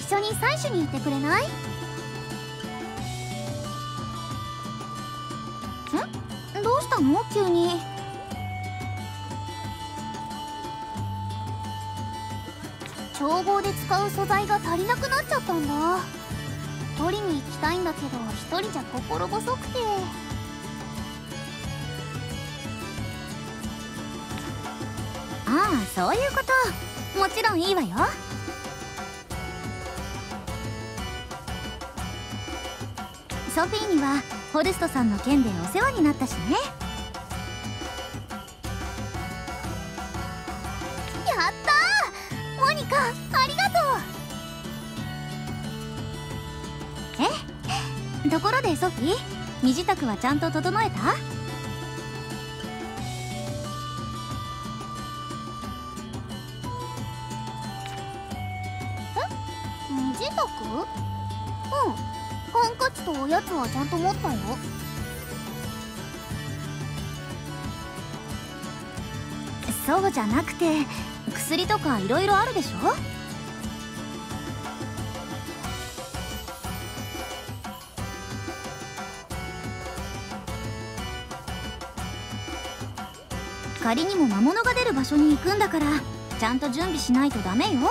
緒に採取に行ってくれない？どうしたの急に。調合で使う素材が足りなくなっちゃったんだ。取りに行きたいんだけど一人じゃ心細くて。ああ、そういうこと。もちろんいいわよ。ソフィーにはホルストさんの件でお世話になったしね。やったー、モニカありがとう。ところでソフィー、身支度はちゃんと整えた？身支度？ハンカチとおやつはちゃんと持ったよ。そうじゃなくて、薬とかいろいろあるでしょ。仮にも魔物が出る場所に行くんだから、ちゃんと準備しないとダメよ。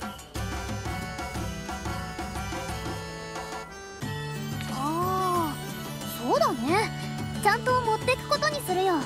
ああ、そうだね。ちゃんと持ってくことにするよ。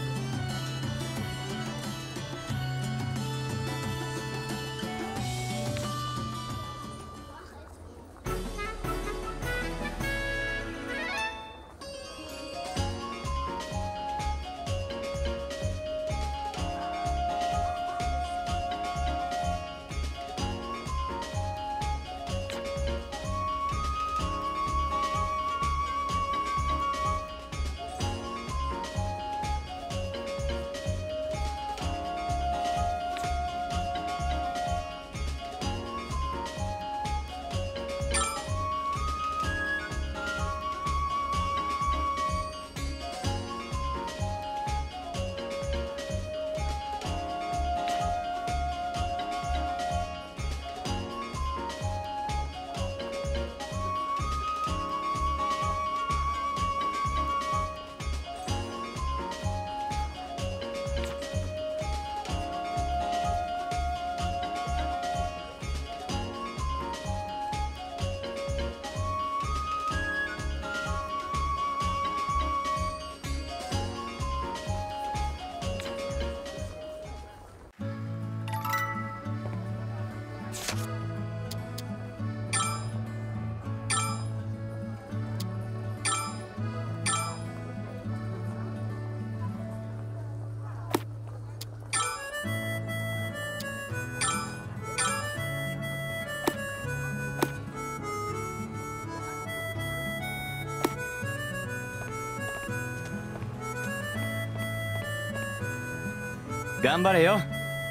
頑張れよ。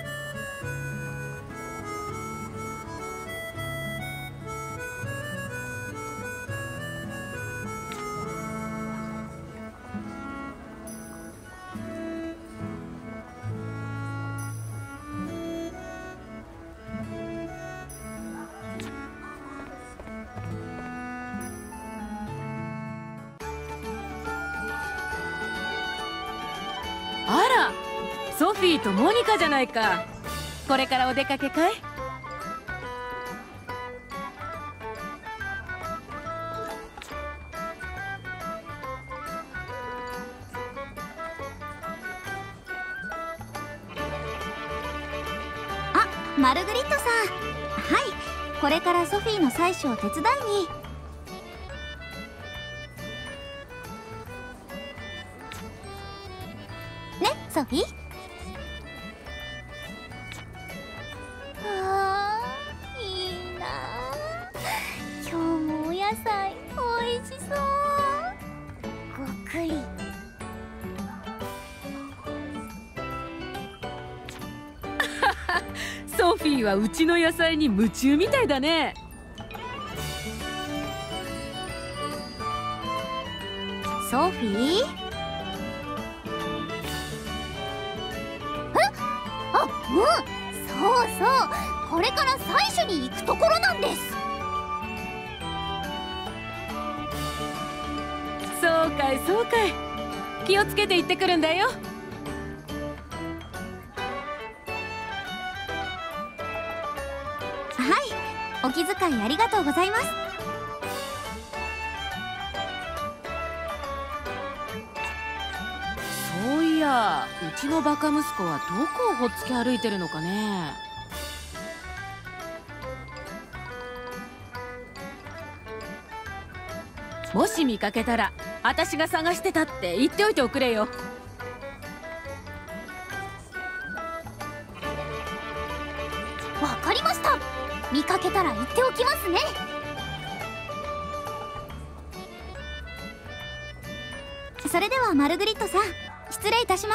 あら、ソフィーとモニカじゃないか。これからお出かけかい？ あ、マルグリットさん。はい、これからソフィーの採取を手伝いに。ね、ソフィー。いいなあ。今日もお野菜おいしそう。ごっくり。 ソフィーはうちの野菜に夢中みたいだね。 ソフィー？そうそう、これから採取に行くところなんです。 そうかいそうかい。気をつけて行ってくるんだよ。 はい、お気遣いありがとうございます。 そういや、うちのバカ息子はどこをほっつき歩いてるのかね。もし見かけたら私が探してたって言っておいておくれよ。 わかりました。見かけたら言っておきますね。それではマルグリットさん、失礼いたします。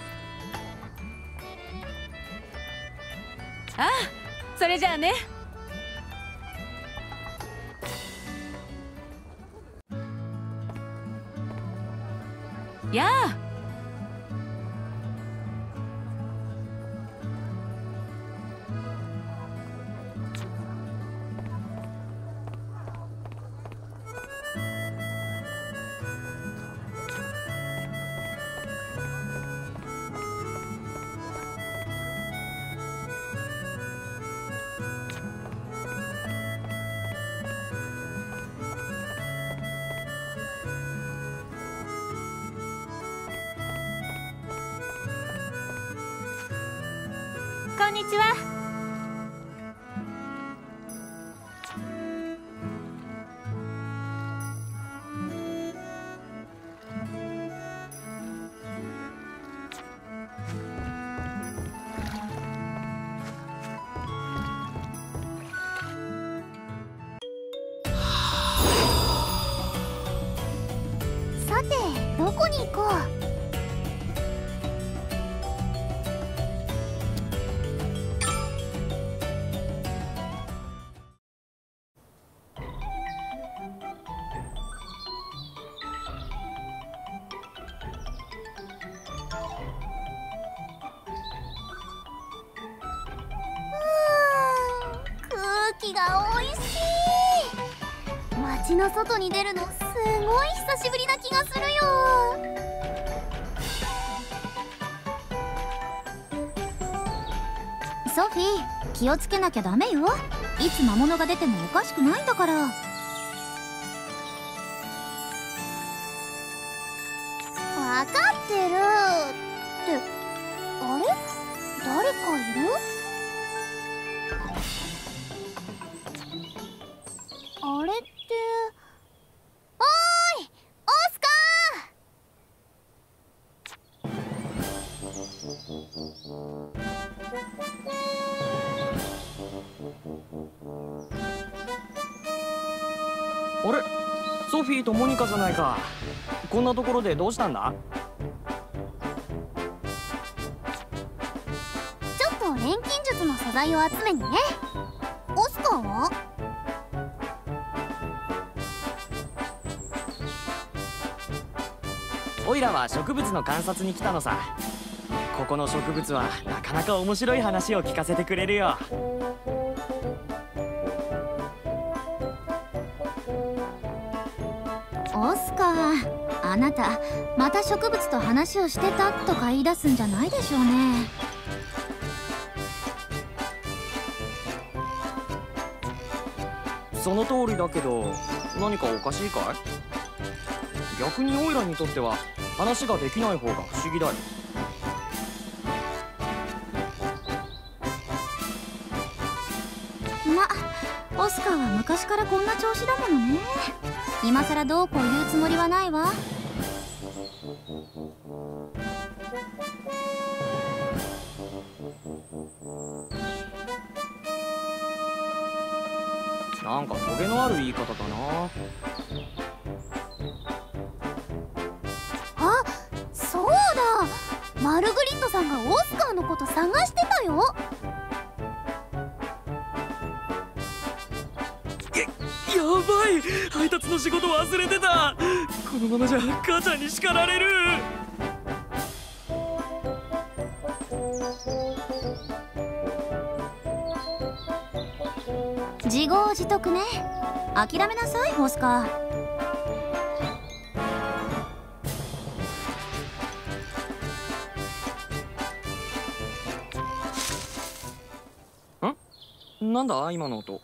ああ、それじゃあね。やあ。 こんにちは。さて、どこに行こう。空気がおいしい。街の外に出るのすごい久しぶりな気がするよ。ソフィー、気をつけなきゃダメよ。いつ魔物が出てもおかしくないんだから。分かってるって。あれ、誰かいる？あれって、おーい、オスカあれ、ソフィーとモニカじゃないか。こんなところでどうしたんだ？ ちょっと錬金術の素材を集めにね。オスカーは？ オイラは植物の観察に来たのさ。ここの植物はなかなか面白い話を聞かせてくれるよ。 オスカー、あなたまた植物と話をしてたとか言い出すんじゃないでしょうね。 その通りだけど、何かおかしいかい？逆にオイラにとっては話ができない方が不思議だよ。 オスカーは昔からこんな調子だものね。今さらどうこう言うつもりはないわ。 なんかトゲのある言い方だな。 あ、そうだ。マルグリットさんがオスカーのこと探してたよ。 やばい、配達の仕事忘れてた。このままじゃ母ちゃんに叱られる。 自業自得ね。諦めなさい、オスカー。 なんだ今の音。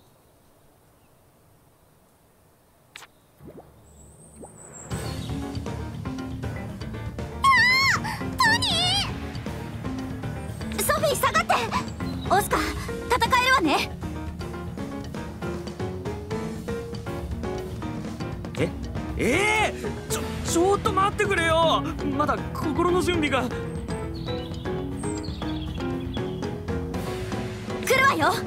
ソフィー下がって。オスカ戦えるわね。 ちょっと待ってくれよ。まだ心の準備が。 来るわよ。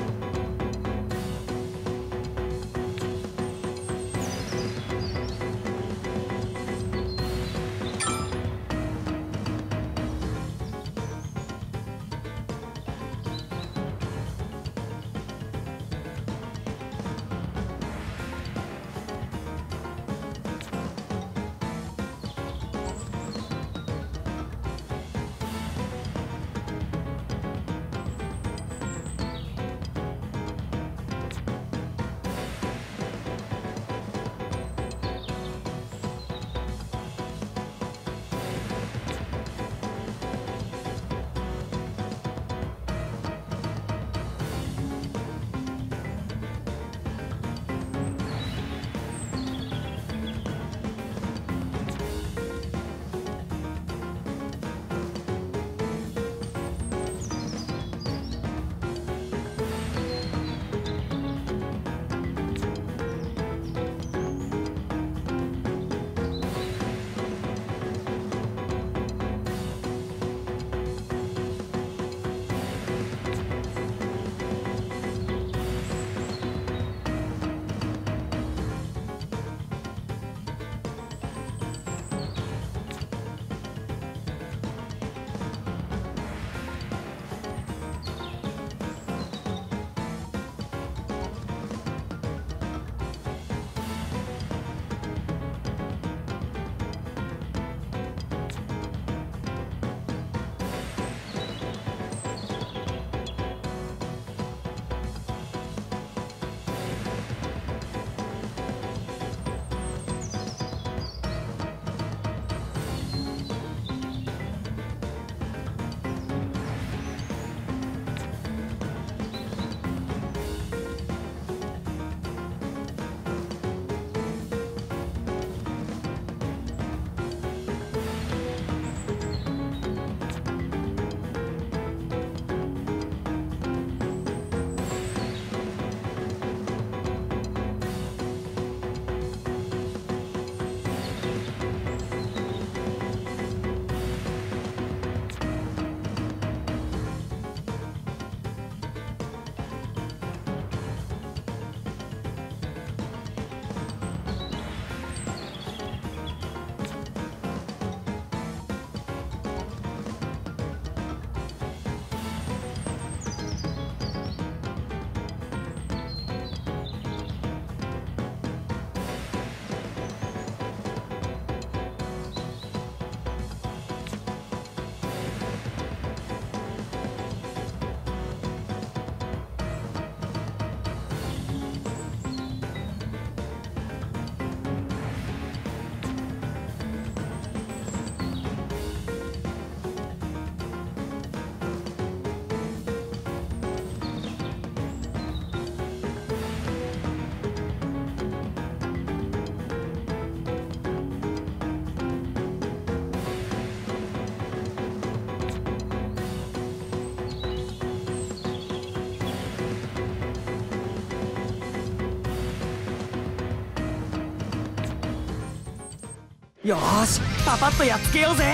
よーし、パパッとやっつけようぜ。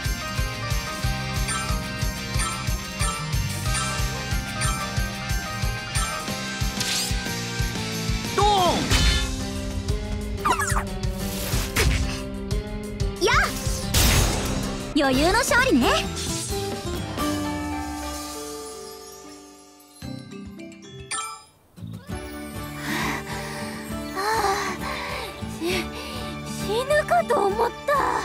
ドーン。 やあ、余裕の勝利ね。死ぬかと思った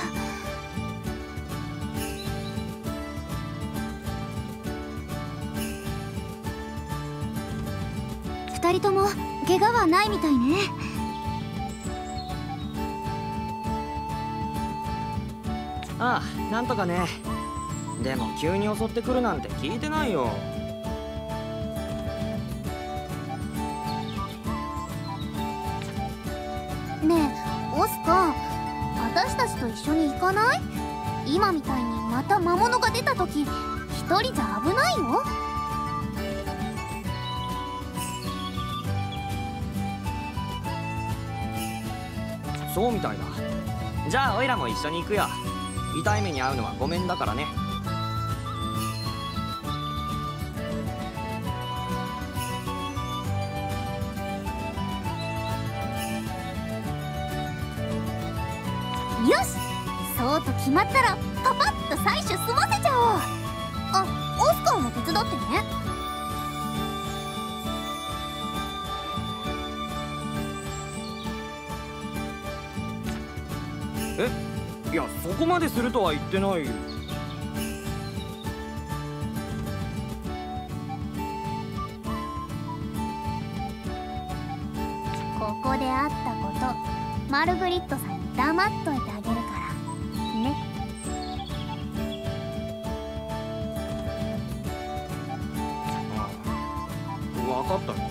。2人とも怪我はないみたいね。 ああ、なんとかね。でも急に襲ってくるなんて聞いてないよ。 オスカ、私たちと一緒に行かない？今みたいにまた魔物が出た時、一人じゃ危ないよ。 そうみたいだ。じゃあオイラも一緒に行くよ。痛い目に遭うのはごめんだからね。 よし、そうと決まったらパパッと採取済ませちゃおう。あ、オスカーも手伝ってね。 え、いやそこまでするとは言ってない。 ここであったこと、マルグリットさんに黙っといてあげるからね。 分かったよ。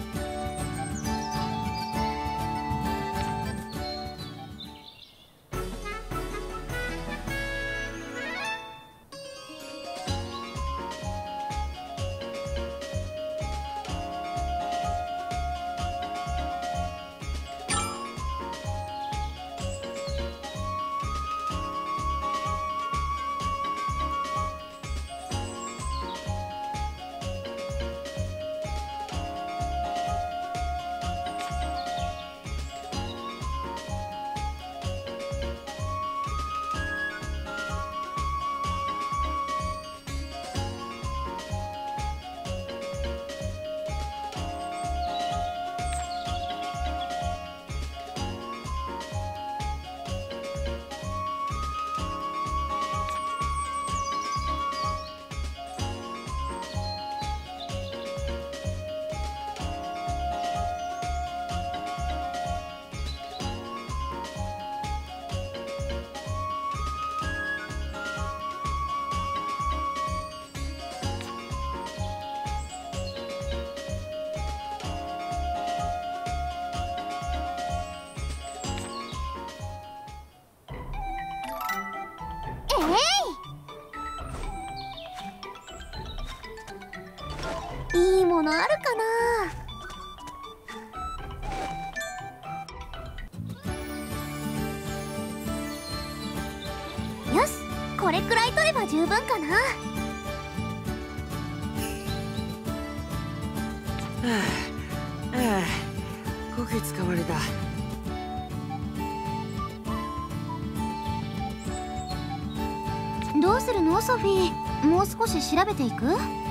いいものあるかな。よし、これくらい取れば十分かな。 こき使われた。 どうするのソフィー、もう少し調べていく？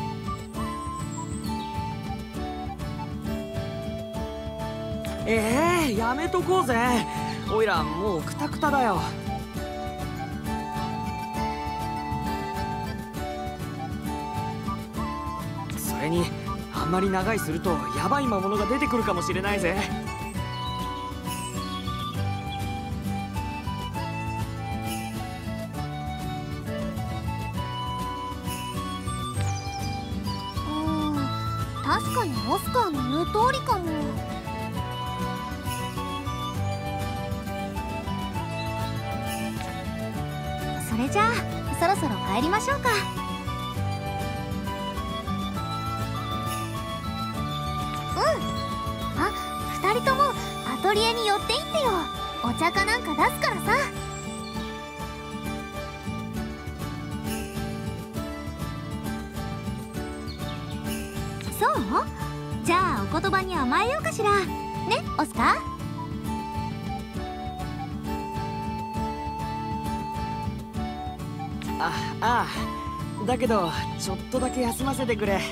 やめとこうぜ。おいらもうクタクタだよ。それにあんまり長居するとヤバい魔物が出てくるかもしれないぜ。 確かにオスカーの言う通りかも。それじゃあそろそろ帰りましょうか。あ、2人ともアトリエに寄っていってよ。お茶かなんか出すからさ。そう？じゃあお言葉に甘えようかしら。ね、オスカー？ ああ、だけどちょっとだけ休ませてくれ。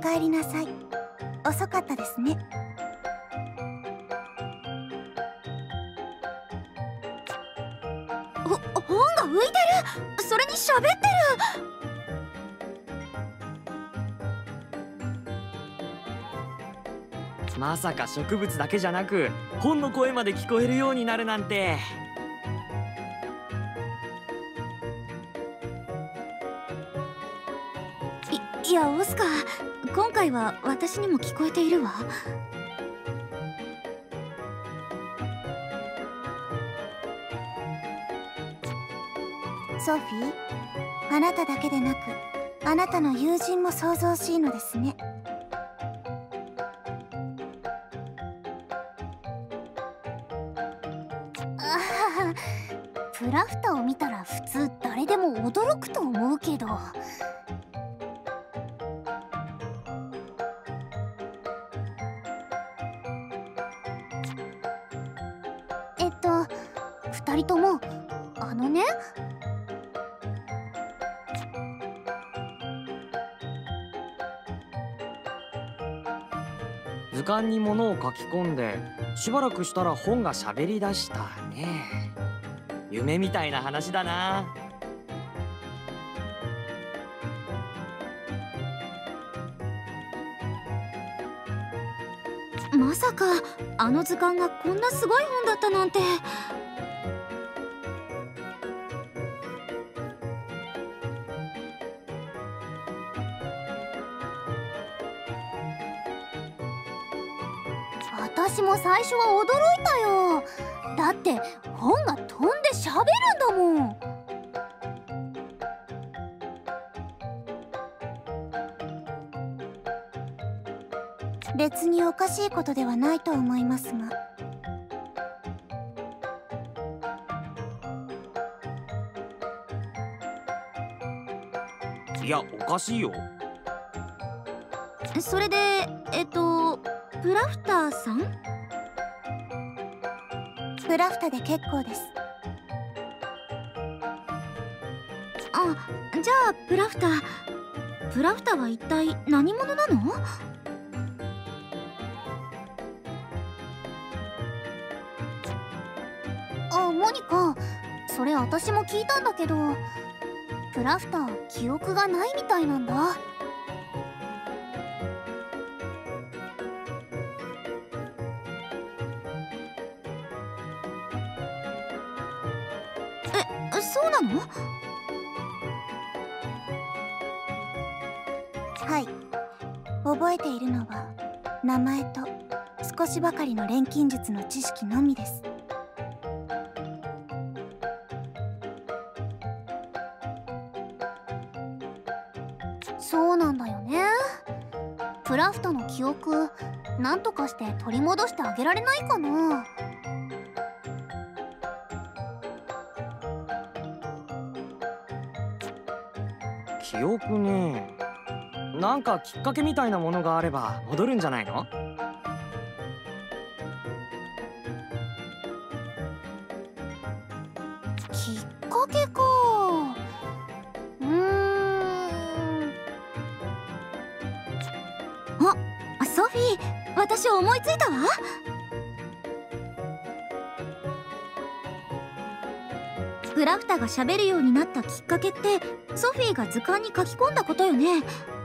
帰りなさい。遅かったですね。本が浮いてる。それに喋ってる。 まさか植物だけじゃなく本の声まで聞こえるようになるなんて。 いやオスカー、今回は私にも聞こえているわ。ソフィー、あなただけでなくあなたの友人も騒々しいのですね。プラフタを見たら普通誰でも驚くと思うけど。2人ともね。 図鑑に物を書き込んでしばらくしたら本が喋り出したね。夢みたいな話だな。 まさかあの図鑑がこんなすごい本だったなんて。私も最初は驚いたよ。だって本が飛んで喋るんだもん。別におかしいことではないと思いますが。 いや、おかしいよ。 それでプラフターさん？プラフタで結構です。じゃあプラフタは一体何者なの？モニカ、それ私も聞いたんだけど、プラフター記憶がないみたいなんだ。そうなの？はい、覚えているのは名前と少しばかりの錬金術の知識のみです。そうなんだよね。プラフタの記憶なんとかして取り戻してあげられないかな。 記憶ね。なんかきっかけみたいなものがあれば戻るんじゃないの？ きっかけか。ソフィー、私思いついたわ。プラフタが喋るようになったきっかけってソフィーが図鑑に書き込んだことよね。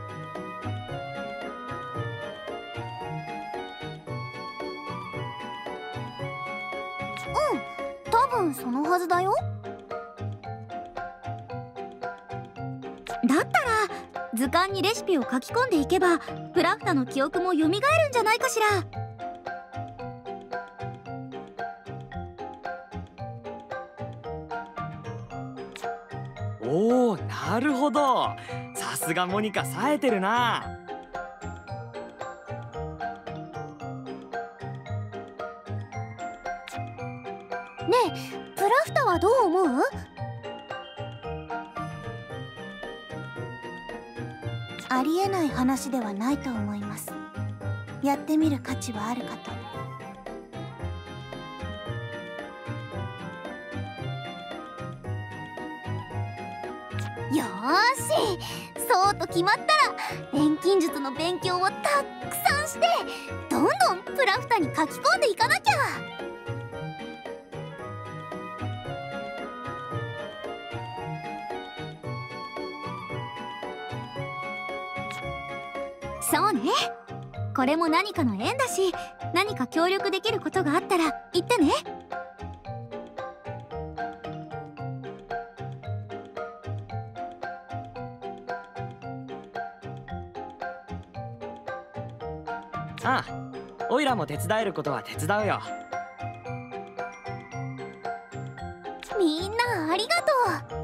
多分そのはずだよ。だったら図鑑にレシピを書き込んでいけばプラフタの記憶も蘇るんじゃないかしら。 おお、なるほど。さすがモニカ、冴えてるな。 ねえ、プラフタはどう思う？ありえない話ではないと思います。やってみる価値はあるかと。 よーし、そうと決まったら錬金術の勉強をたくさんして、どんどんプラフタに書き込んでいかなきゃ。そうね、これも何かの縁だし、何か協力できることがあったら言ってね。 ああ、オイラも手伝えることは手伝うよ。 みんなありがとう。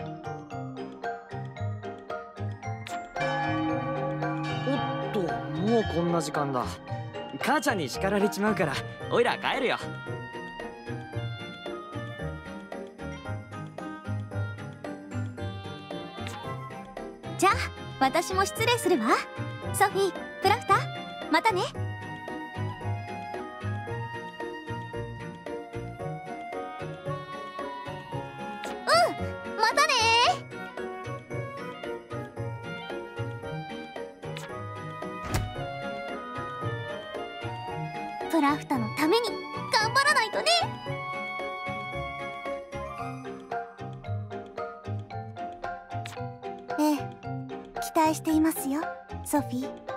おっと、もうこんな時間だ。母ちゃんに叱られちまうからオイラ帰るよ。 じゃあ私も失礼するわ。ソフィー、プラフタ、またね。またね。プラフタのために頑張らないとね。ええ、期待していますよ、ソフィー。